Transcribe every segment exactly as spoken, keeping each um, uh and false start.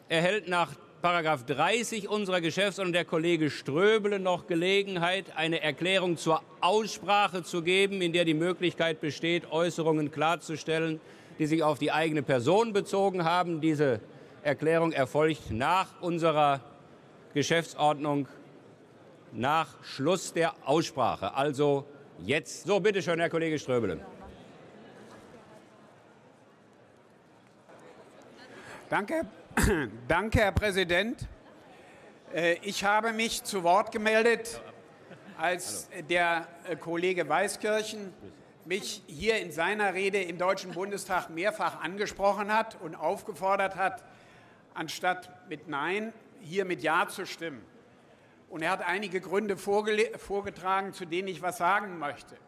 erhält nach Paragraph dreißig unserer Geschäftsordnung der Kollege Ströbele noch Gelegenheit, eine Erklärung zur Aussprache zu geben, in der die Möglichkeit besteht, Äußerungen klarzustellen, die sich auf die eigene Person bezogen haben. Diese Erklärung erfolgt nach unserer Geschäftsordnung nach Schluss der Aussprache, also jetzt. So, bitte schön, Herr Kollege Ströbele. Danke. Danke, Herr Präsident. Ich habe mich zu Wort gemeldet, als der Kollege Weiskirchen mich hier in seiner Rede im Deutschen Bundestag mehrfach angesprochen hat und aufgefordert hat, anstatt mit Nein, hier mit Ja zu stimmen. Und er hat einige Gründe vorgetragen, zu denen ich was sagen möchte.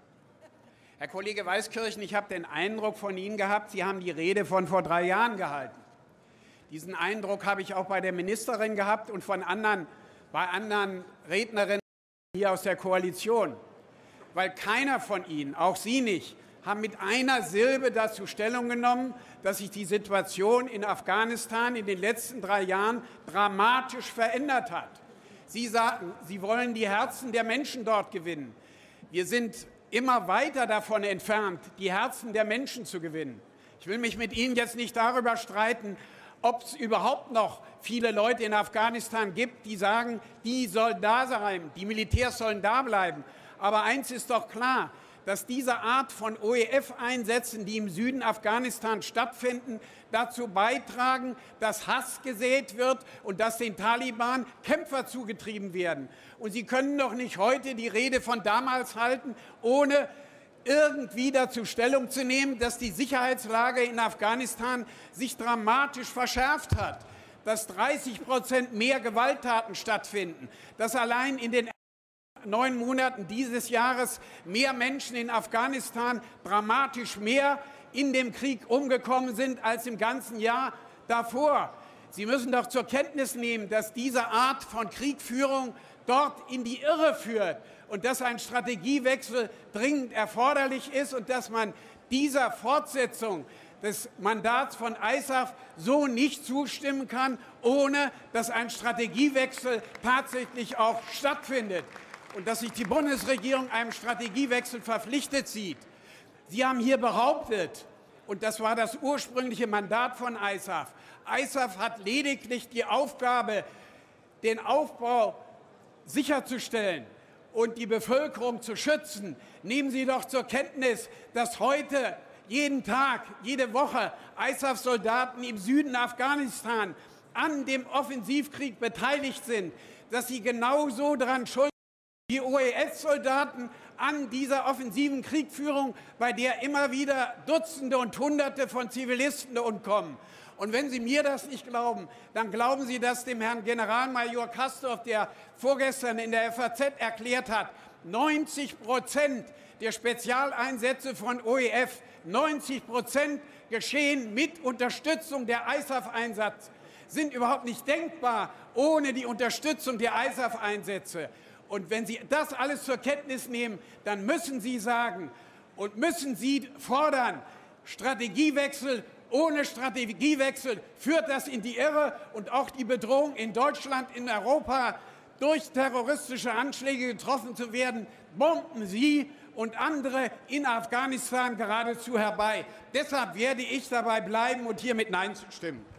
Herr Kollege Weiskirchen, ich habe den Eindruck von Ihnen gehabt, Sie haben die Rede von vor drei Jahren gehalten. Diesen Eindruck habe ich auch bei der Ministerin gehabt und von anderen, bei anderen Rednerinnen hier aus der Koalition. Weil keiner von Ihnen, auch Sie nicht, haben mit einer Silbe dazu Stellung genommen, dass sich die Situation in Afghanistan in den letzten drei Jahren dramatisch verändert hat. Sie sagen, Sie wollen die Herzen der Menschen dort gewinnen. Wir sind immer weiter davon entfernt, die Herzen der Menschen zu gewinnen. Ich will mich mit Ihnen jetzt nicht darüber streiten, ob es überhaupt noch viele Leute in Afghanistan gibt, die sagen, die sollen da sein, die Militärs sollen da bleiben. Aber eins ist doch klar, dass diese Art von O E F-Einsätzen, die im Süden Afghanistans stattfinden, dazu beitragen, dass Hass gesät wird und dass den Taliban Kämpfer zugetrieben werden. Und Sie können doch nicht heute die Rede von damals halten, ohne irgendwie dazu Stellung zu nehmen, dass die Sicherheitslage in Afghanistan sich dramatisch verschärft hat, dass dreißig Prozent mehr Gewalttaten stattfinden, dass allein in den neun Monaten dieses Jahres mehr Menschen in Afghanistan dramatisch mehr in dem Krieg umgekommen sind als im ganzen Jahr davor. Sie müssen doch zur Kenntnis nehmen, dass diese Art von Kriegführung dort in die Irre führt und dass ein Strategiewechsel dringend erforderlich ist und dass man dieser Fortsetzung des Mandats von I S A F so nicht zustimmen kann, ohne dass ein Strategiewechsel tatsächlich auch stattfindet und dass sich die Bundesregierung einem Strategiewechsel verpflichtet sieht. Sie haben hier behauptet, und das war das ursprüngliche Mandat von I S A F, I S A F hat lediglich die Aufgabe, den Aufbau sicherzustellen und die Bevölkerung zu schützen. Nehmen Sie doch zur Kenntnis, dass heute jeden Tag, jede Woche I S A F-Soldaten im Süden Afghanistan an dem Offensivkrieg beteiligt sind, dass sie genauso daran schuld sind wie O E F-Soldaten an dieser offensiven Kriegführung, bei der immer wieder Dutzende und Hunderte von Zivilisten umkommen. Und wenn Sie mir das nicht glauben, dann glauben Sie das dem Herrn Generalmajor Kastorf, der vorgestern in der F A Z erklärt hat, neunzig Prozent der Spezialeinsätze von O E F, neunzig Prozent geschehen mit Unterstützung der I S A F-Einsätze, sind überhaupt nicht denkbar ohne die Unterstützung der I S A F-Einsätze. Und wenn Sie das alles zur Kenntnis nehmen, dann müssen Sie sagen und müssen Sie fordern, Strategiewechsel. Ohne Strategiewechsel führt das in die Irre und auch die Bedrohung in Deutschland, in Europa, durch terroristische Anschläge getroffen zu werden, bomben Sie und andere in Afghanistan geradezu herbei. Deshalb werde ich dabei bleiben und hier mit Nein zu stimmen.